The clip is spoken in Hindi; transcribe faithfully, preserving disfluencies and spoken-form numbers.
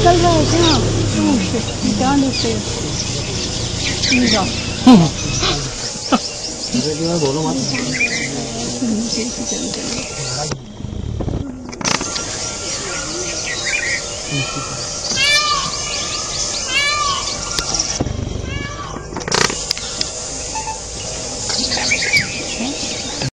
चल रहा है क्या? क्या लिखते बोलो मत।